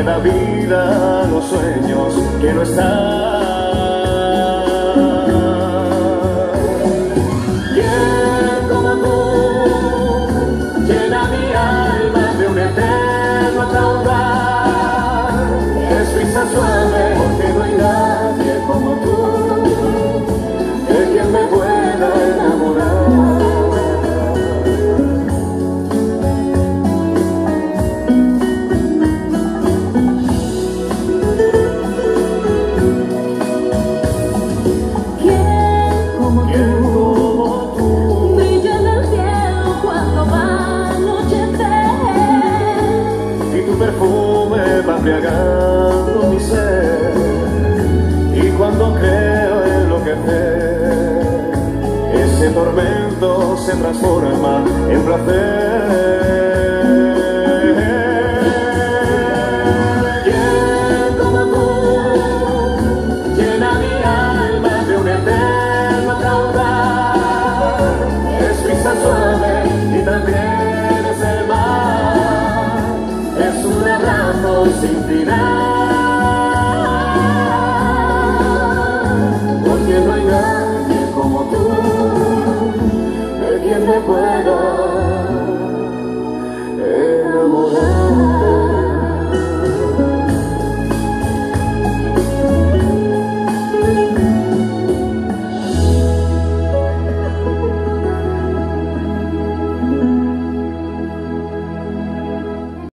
da vida a los sueños que no están. ¿Quién como tú llena mi alma de un eterno caudal? Es brisa suave porque no hay nadie como tú, de quien me pueda enamorar. Va embriagando mi ser, y cuando creo enloquecer, ese tormento se transforma en placer.